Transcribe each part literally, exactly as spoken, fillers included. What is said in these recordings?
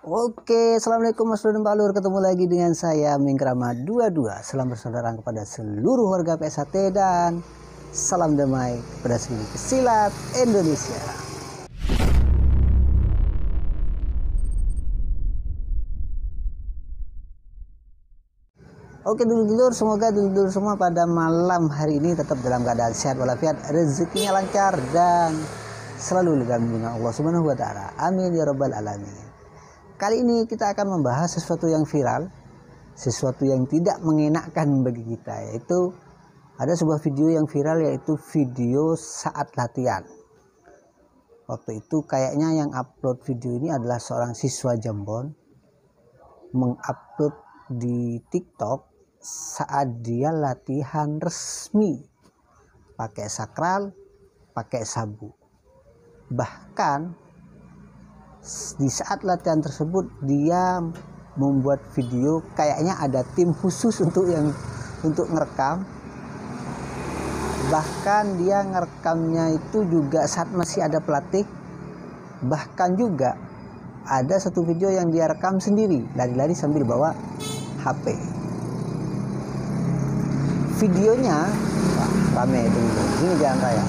Oke, assalamualaikum Mas Bro dan Pak Lur. Ketemu lagi dengan saya Mingkrama dua puluh dua. Salam bersaudara kepada seluruh warga P S H T dan salam damai kepada seluruh pesilat Indonesia. Oke dulur-dulur, semoga dulur-dulur semua pada malam hari ini tetap dalam keadaan sehat walafiat, rezekinya lancar dan selalu dalam lindungan Allah Subhanahu wa taala. Amin ya rabbal alamin. Kali ini kita akan membahas sesuatu yang viral, sesuatu yang tidak mengenakkan bagi kita, yaitu ada sebuah video yang viral, yaitu video saat latihan. Waktu itu kayaknya yang upload video ini adalah seorang siswa Jambon, mengupload di TikTok saat dia latihan resmi pakai sakral, pakai sabu. Bahkan di saat latihan tersebut dia membuat video, kayaknya ada tim khusus untuk yang untuk ngerekam. Bahkan dia ngerekamnya itu juga saat masih ada pelatih. Bahkan juga ada satu video yang dia rekam sendiri, lari-lari sambil bawa H P. Videonya wah, rame itu, ini jalan raya.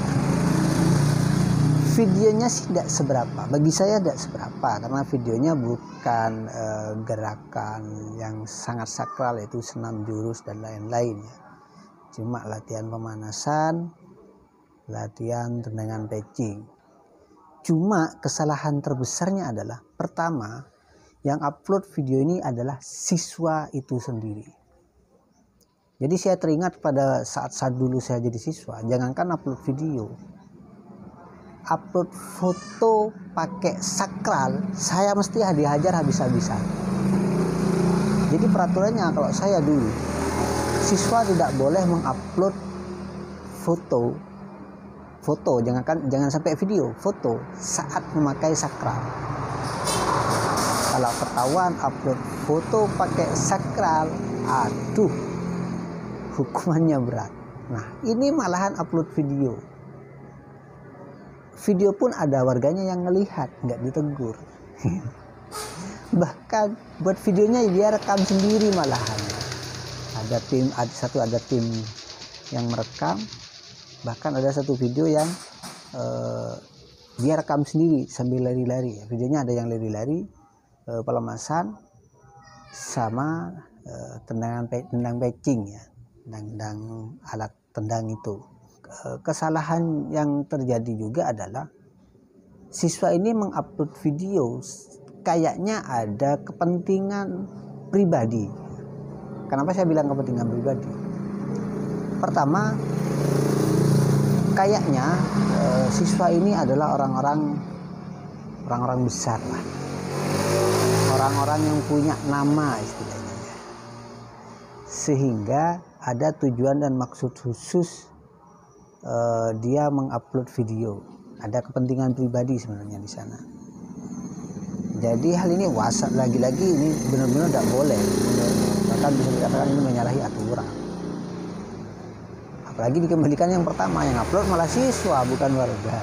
Videonya sih tidak seberapa, bagi saya tidak seberapa karena videonya bukan e, gerakan yang sangat sakral, yaitu senam jurus dan lain-lain ya. Cuma latihan pemanasan, latihan tendangan pecing. Cuma kesalahan terbesarnya adalah, pertama, yang upload video ini adalah siswa itu sendiri. Jadi saya teringat pada saat-saat dulu saya jadi siswa, jangankan upload video, upload foto pakai sakral, saya mesti dihajar habis-habisan. Jadi peraturannya kalau saya dulu, siswa tidak boleh mengupload foto, foto jangankan jangan sampai video, foto saat memakai sakral. Kalau ketahuan upload foto pakai sakral, aduh, hukumannya berat. Nah, ini malahan upload video. Video pun ada warganya yang ngelihat, nggak ditegur. Bahkan buat videonya dia rekam sendiri malahan. Ada tim, ada satu ada tim yang merekam. Bahkan ada satu video yang uh, dia rekam sendiri sambil lari-lari. Videonya ada yang lari-lari, uh, pelemasan, sama uh, tendangan tendang pecing ya, tendang alat tendang itu. Kesalahan yang terjadi juga adalah siswa ini mengupload video kayaknya ada kepentingan pribadi. Kenapa saya bilang kepentingan pribadi? Pertama, kayaknya eh, siswa ini adalah orang-orang orang-orang besar lah, orang-orang yang punya nama istilahnya, sehingga ada tujuan dan maksud khusus Uh, dia mengupload video, ada kepentingan pribadi sebenarnya di sana. Jadi hal ini wasak, lagi-lagi ini benar-benar tidak boleh, bahkan bisa dikatakan ini menyalahi aturan. Apalagi dikembalikan yang pertama, yang upload malah siswa bukan warga.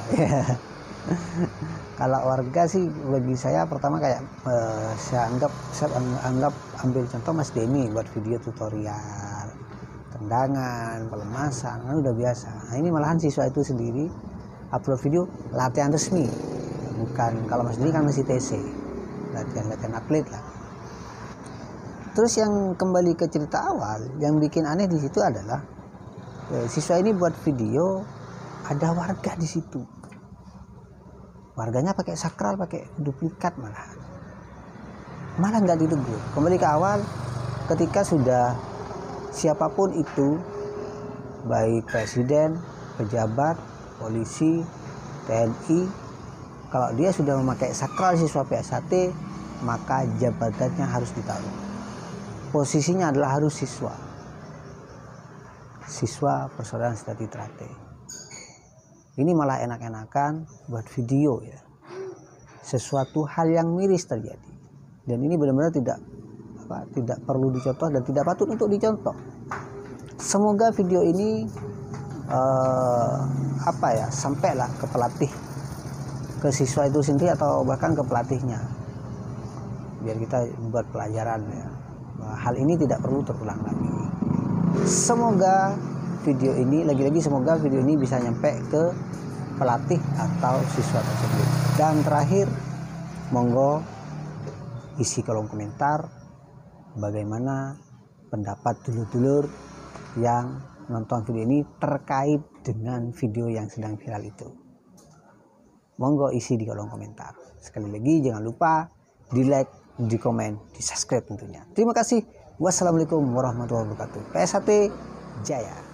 Kalau warga sih bagi saya pertama kayak uh, saya anggap saya anggap ambil contoh Mas Denny buat video tutorial tendangan, pelemasan, kan udah biasa. Nah, ini malahan siswa itu sendiri upload video latihan resmi, bukan, kalau Mas Dini kan masih T C, latihan-latihan atlet lah. Terus yang kembali ke cerita awal, yang bikin aneh di situ adalah eh, siswa ini buat video, ada warga di situ, warganya pakai sakral, pakai duplikat, malah malah nggak ditegur. Kembali ke awal, ketika sudah siapapun itu, baik presiden, pejabat, polisi, T N I, kalau dia sudah memakai sakral siswa P S H T, maka jabatannya harus ditaruh. Posisinya adalah harus siswa. Siswa Persaudaraan Setia Trate. Ini malah enak-enakan buat video ya. Sesuatu hal yang miris terjadi. Dan ini benar-benar tidak tidak perlu dicontoh dan tidak patut untuk dicontoh. Semoga video ini uh, apa ya sampailah ke pelatih, ke siswa itu sendiri atau bahkan ke pelatihnya. biar kita membuat pelajaran ya. Hal ini tidak perlu terulang lagi. Semoga video ini, lagi-lagi semoga video ini bisa nyampe ke pelatih atau siswa tersebut. Dan terakhir, monggo isi kolom komentar bagaimana pendapat dulur-dulur yang nonton video ini terkait dengan video yang sedang viral itu. Monggo isi di kolom komentar. Sekali lagi jangan lupa di like, di komen, di subscribe tentunya. Terima kasih. Wassalamualaikum warahmatullahi wabarakatuh. P S H T Jaya.